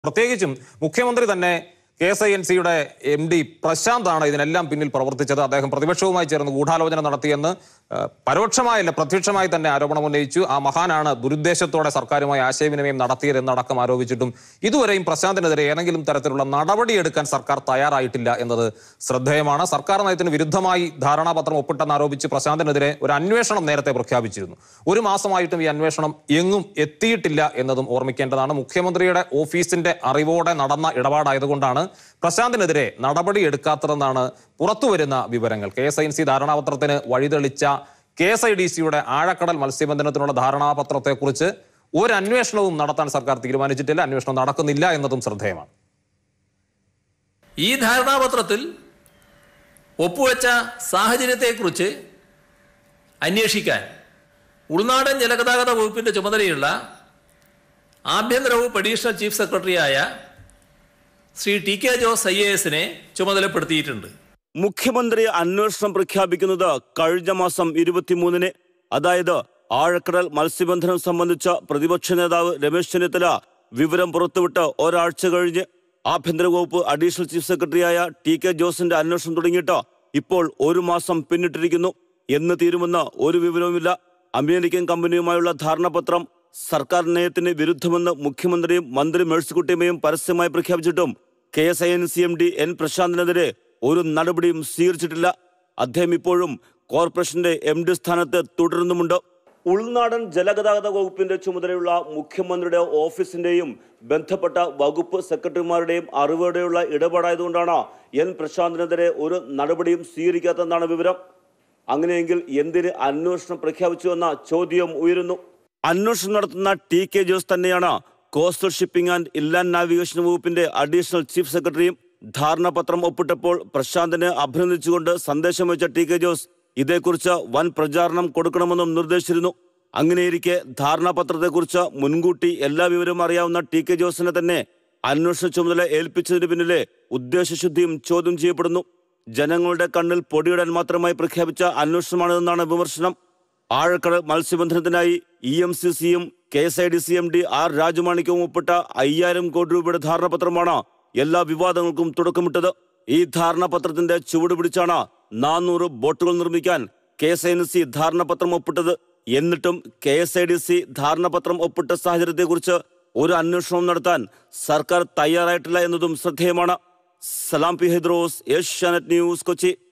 പ്രത്യേകിച്ചും മുഖ്യമന്ത്രി തന്നെ KSINC-യുടെ MD പ്രശാന്താണ് ഇതിനെല്ലാം പിന്നിൽ പ്രവർത്തിച്ചത്. അദ്ദേഹം പ്രതിപക്ഷവുമായി ചേർന്ന് ഗൂഢാലോചന നടത്തിയെന്ന് പരോക്ഷമായല്ല പ്രത്യക്ഷമായി തന്നെ ആരോപണം ഉന്നയിച്ചു. ആ മഹാനാണ് ദുരുദ്ദേശത്തോടെ സർക്കാരുമായി ആശയവിനിമയം നടത്തിയതെന്നടക്കം ആരോപിച്ചിട്ടും ഇതുവരെയും പ്രശാന്തിനെതിരെ ഏതെങ്കിലും തരത്തിലുള്ള നടപടിയെടുക്കാൻ സർക്കാർ തയ്യാറായിട്ടില്ല എന്നത് ശ്രദ്ധേയമാണ്. സർക്കാർ നയത്തിന് വിരുദ്ധമായി ധാരണാപത്രം ഒപ്പിട്ടെന്ന് ആരോപിച്ച് പ്രശാന്തിനെതിരെ ഒരു അന്വേഷണം നേരത്തെ പ്രഖ്യാപിച്ചിരുന്നു. ഒരു മാസമായിട്ടും ഈ അന്വേഷണം എങ്ങും എത്തിയിട്ടില്ല എന്നതും ഓർമ്മിക്കേണ്ടതാണ്. മുഖ്യമന്ത്രിയുടെ ഓഫീസിന്റെ അറിവോടെ നടന്ന ഇടപാടായതുകൊണ്ടാണ് പ്രശാന്തിനെതിരെ നടപടിയെടുക്കാത്തതെന്നാണ് പുറത്തുവരുന്ന വിവരങ്ങൾ. KSINC ധാരണാപത്രത്തിന് വഴിതെളിച്ച KSIDC-യുടെ ആഴക്കടൽ മത്സ്യബന്ധനത്തിനുള്ള ധാരണാപത്രത്തെക്കുറിച്ച് ഒരു അന്വേഷണവും നടത്താൻ സർക്കാർ തീരുമാനിച്ചിട്ടില്ല. അന്വേഷണം നടക്കുന്നില്ല എന്നതും ശ്രദ്ധേയമാണ്. ഈ ധാരണാപത്രത്തിൽ ഒപ്പുവെച്ച സാഹചര്യത്തെക്കുറിച്ച് അന്വേഷിക്കാൻ ഉൾനാടൻ ജലഗതാഗത വകുപ്പിന്റെ ചുമതലയുള്ള ആഭ്യന്തര വകുപ്പ് അഡീഷണൽ ചീഫ് സെക്രട്ടറിയായ ശ്രീ TK ജോസ് IAS-നെ ചുമതലപ്പെടുത്തിയിട്ടുണ്ട്. മുഖ്യമന്ത്രി അന്വേഷണം പ്രഖ്യാപിക്കുന്നത് കഴിഞ്ഞ മാസം 23-ന്, അതായത് ആഴക്കടൽ മത്സ്യബന്ധനം സംബന്ധിച്ച പ്രതിപക്ഷ നേതാവ് രമേശ് ചെന്നിത്തല വിവരം പുറത്തുവിട്ട് ഒരാഴ്ച കഴിഞ്ഞ് ആഭ്യന്തര വകുപ്പ് അഡീഷണൽ ചീഫ് സെക്രട്ടറിയായ TK ജോസിന്റെ അന്വേഷണം തുടങ്ങിയിട്ട് ഇപ്പോൾ ഒരു മാസം പിന്നിട്ടിരിക്കുന്നു. എന്ന് തീരുമെന്ന് ഒരു വിവരവുമില്ല. അമേരിക്കൻ കമ്പനിയുമായുള്ള ധാരണാപത്രം സർക്കാർ നയത്തിന് വിരുദ്ധമെന്ന് മുഖ്യമന്ത്രിയും മന്ത്രി മേഴ്സിക്കുട്ടിയമ്മയും പരസ്യമായി പ്രഖ്യാപിച്ചിട്ടും KSINC MD N പ്രശാന്തിനെതിരെ ഒരു നടപടിയും സ്വീകരിച്ചിട്ടില്ല. അദ്ദേഹം ഇപ്പോഴും കോർപ്പറേഷന്റെ MD സ്ഥാനത്ത് തുടരുന്നുമുണ്ട്. ഉൾനാടൻ ജലഗതാഗത വകുപ്പിന്റെ ചുമതലയുള്ള മുഖ്യമന്ത്രിയുടെ ഓഫീസിന്റെയും ബന്ധപ്പെട്ട വകുപ്പ് സെക്രട്ടറിമാരുടെയും അറിവോടെയുള്ള ഇടപാടായതുകൊണ്ടാണ് N പ്രശാന്തിനെതിരെ ഒരു നടപടിയും സ്വീകരിക്കാത്തതെന്നാണ് വിവരം. അങ്ങനെയെങ്കിൽ എന്തിന് അന്വേഷണം പ്രഖ്യാപിച്ചുവെന്ന ചോദ്യം ഉയരുന്നു. അന്വേഷണം നടത്തുന്ന TK ജോസ് തന്നെയാണ് coastal shipping and inland navigation വകുപ്പിന്റെ അഡീഷണൽ ചീഫ് സെക്രട്ടറിയും. ധാരണാപത്രം ഒപ്പിട്ടപ്പോൾ പ്രശാന്തിനെ അഭിനന്ദിച്ചുകൊണ്ട് സന്ദേശം വെച്ച TK ജോസ് ഇതേക്കുറിച്ച് വൻ പ്രചാരണം കൊടുക്കണമെന്നും നിർദ്ദേശിച്ചിരുന്നു. അങ്ങനെയിരിക്കെ ധാരണാപത്രത്തെക്കുറിച്ച് മുൻകൂട്ടി എല്ലാ വിവരവും അറിയാവുന്ന TK ജോസിനെ തന്നെ അന്വേഷണ ചുമതല ഏൽപ്പിച്ചതിന് പിന്നിലെ ഉദ്ദേശശുദ്ധിയും ചോദ്യം ചെയ്യപ്പെടുന്നു. ജനങ്ങളുടെ കണ്ണിൽ പൊടിയിടാൻ മാത്രമായി പ്രഖ്യാപിച്ച അന്വേഷണമാണിതെന്നാണ് വിമർശനം. ആഴക്കടൽ മത്സ്യബന്ധനത്തിനായി EMCC-യും KSIDC MD R രാജമാണിക്യവും ഒപ്പിട്ട 5000 കോടി രൂപയുടെ ധാരണാപത്രമാണ് എല്ലാ വിവാദങ്ങൾക്കും തുടക്കമിട്ടത്. ഈ ധാരണാപത്രത്തിന്റെ ചുവട് പിടിച്ചാണ് 400 ബോട്ടുകൾ നിർമ്മിക്കാൻ KSINC ധാരണാപത്രം ഒപ്പിട്ടത്. എന്നിട്ടും KSIDC ധാരണാപത്രം ഒപ്പിട്ട സാഹചര്യത്തെക്കുറിച്ച് ഒരു അന്വേഷണവും നടത്താൻ സർക്കാർ തയ്യാറായിട്ടില്ല എന്നതും ശ്രദ്ധേയമാണ്. സലാം P. ഹൈദ്രോസ്, ഏഷ്യാനെറ്റ് ന്യൂസ്, കൊച്ചി.